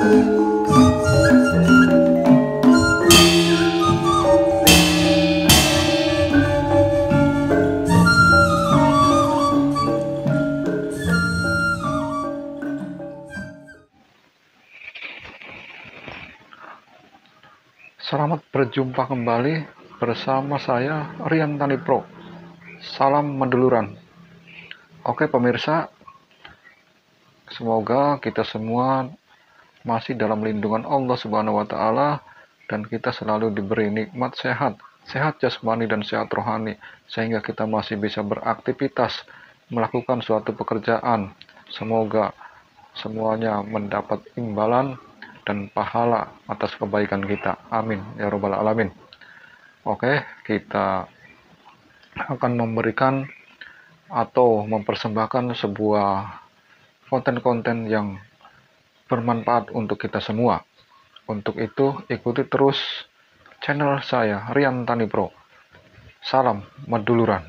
Selamat berjumpa kembali bersama saya Rian Tani Pro. Salam Meduluran. Oke pemirsa, semoga kita semua masih dalam lindungan Allah Subhanahu wa taala dan kita selalu diberi nikmat sehat jasmani dan sehat rohani sehingga kita masih bisa beraktivitas, melakukan suatu pekerjaan. Semoga semuanya mendapat imbalan dan pahala atas kebaikan kita. Amin ya robbal alamin. Oke, kita akan memberikan atau mempersembahkan sebuah konten-konten yang bermanfaat untuk kita semua. Untuk itu ikuti terus channel saya Rian Tani Pro. Salam Meduluran.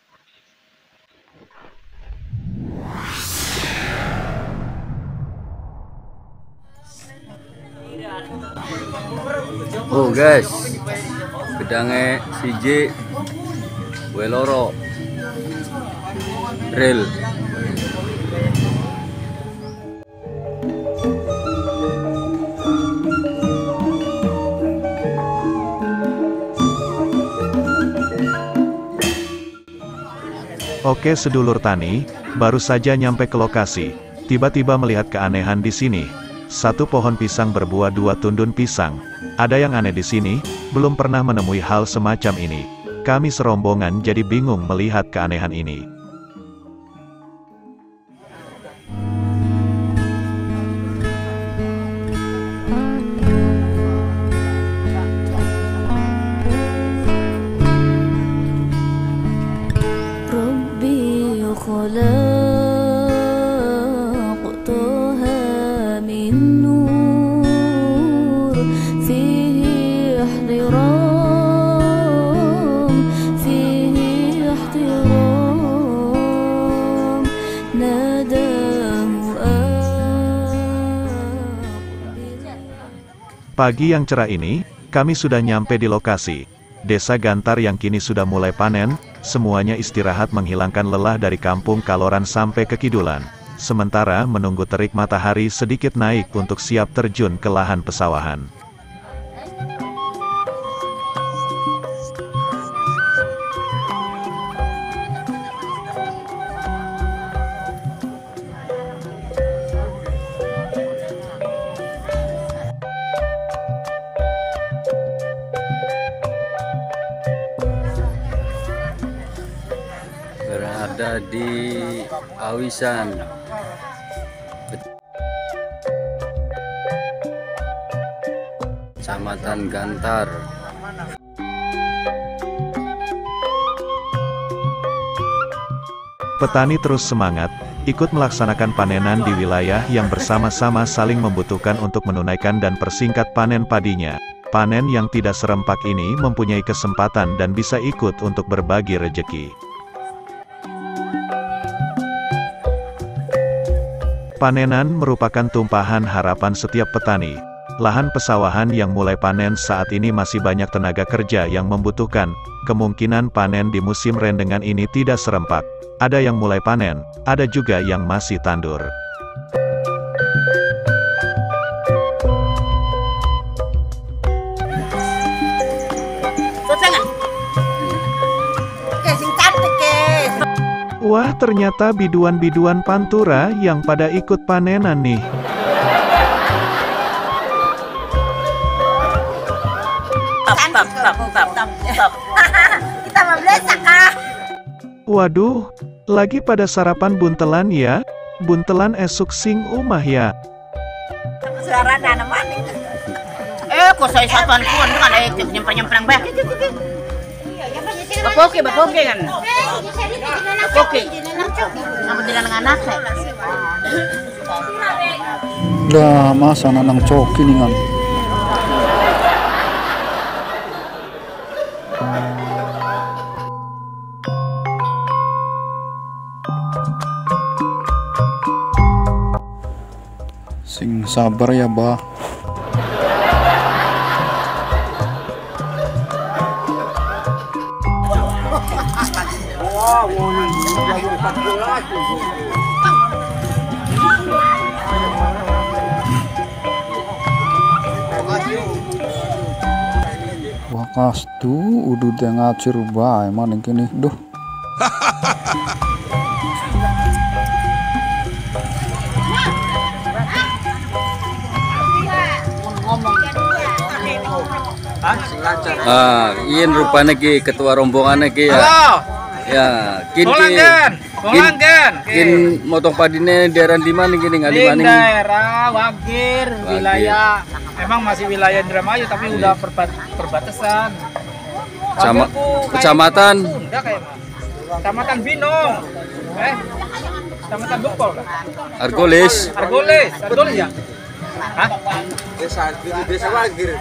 Oh guys, gedangnya CJ Weloro Real. Oke sedulur tani, baru saja nyampe ke lokasi, tiba-tiba melihat keanehan di sini. Satu pohon pisang berbuah 2 tundun pisang. Ada yang aneh di sini, belum pernah menemui hal semacam ini. Kami serombongan jadi bingung melihat keanehan ini. Pagi yang cerah ini, kami sudah nyampe di lokasi. Desa Gantar yang kini sudah mulai panen, semuanya istirahat menghilangkan lelah dari kampung Kaloran sampai ke Kidulan. Sementara menunggu terik matahari sedikit naik untuk siap terjun ke lahan pesawahan. Berada di Awisan, Kecamatan Gantar. Petani terus semangat, ikut melaksanakan panenan di wilayah yang bersama-sama saling membutuhkan untuk menunaikan dan persingkat panen padinya. Panen yang tidak serempak ini mempunyai kesempatan dan bisa ikut untuk berbagi rejeki. Panenan merupakan tumpahan harapan setiap petani. Lahan pesawahan yang mulai panen saat ini masih banyak tenaga kerja yang membutuhkan. Kemungkinan panen di musim rendengan ini tidak serempak. Ada yang mulai panen, ada juga yang masih tandur. Wah, ternyata biduan-biduan Pantura yang pada ikut panenan nih. Kita mau belasak ah. Waduh, lagi pada sarapan buntelan ya? Buntelan esuk sing umah ya? Suara dana maning. Kok saya satuan pun kan nyemprang-nyemprang bah. Bapoke kan. Bapoke. Nama tidak anak saya. Dah masa nanang coki nih kan. sabar ya, Bah. Wah, kastu udah dia ngacir bae maning kini. Duh. Iin rupanya ki ketua rombongan ki ya. Ya, kin motong padine daerah di mana gini ngali mana? Daerah Wagir, wilayah emang masih wilayah Indramayu tapi udah perbatasan. Sama kecamatan. Kecamatan Binong. Kecamatan Bukol. Argolis. Argolis ya? Hah? Desa Wagir.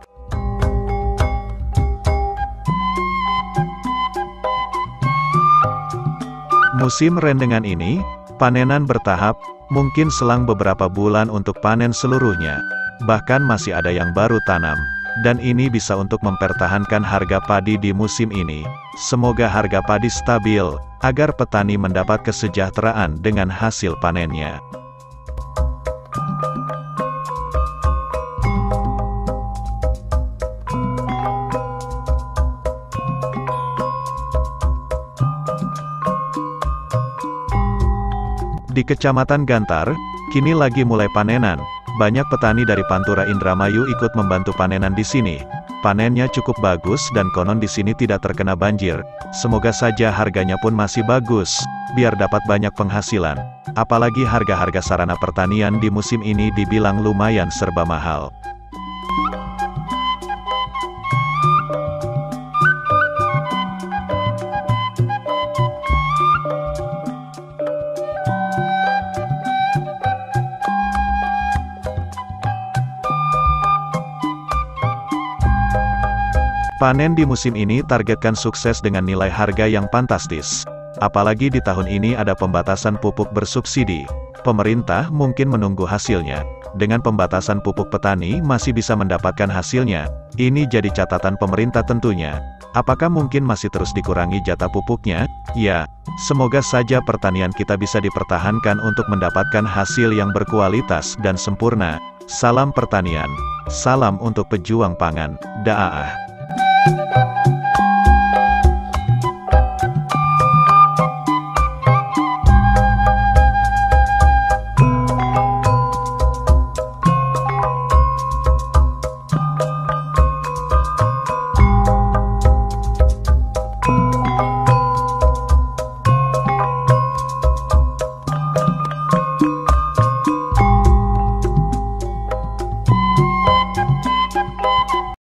Musim rendengan ini, panenan bertahap, mungkin selang beberapa bulan untuk panen seluruhnya. Bahkan masih ada yang baru tanam. Dan ini bisa untuk mempertahankan harga padi di musim ini. Semoga harga padi stabil, agar petani mendapat kesejahteraan dengan hasil panennya. Di Kecamatan Gantar, kini lagi mulai panenan. Banyak petani dari Pantura Indramayu ikut membantu panenan di sini. Panennya cukup bagus dan konon di sini tidak terkena banjir. Semoga saja harganya pun masih bagus, biar dapat banyak penghasilan. Apalagi harga-harga sarana pertanian di musim ini dibilang lumayan serba mahal. Panen di musim ini targetkan sukses dengan nilai harga yang fantastis. Apalagi di tahun ini ada pembatasan pupuk bersubsidi. Pemerintah mungkin menunggu hasilnya. Dengan pembatasan pupuk petani masih bisa mendapatkan hasilnya. Ini jadi catatan pemerintah tentunya. Apakah mungkin masih terus dikurangi jatah pupuknya? Ya, semoga saja pertanian kita bisa dipertahankan untuk mendapatkan hasil yang berkualitas dan sempurna. Salam pertanian. Salam untuk pejuang pangan. Daah.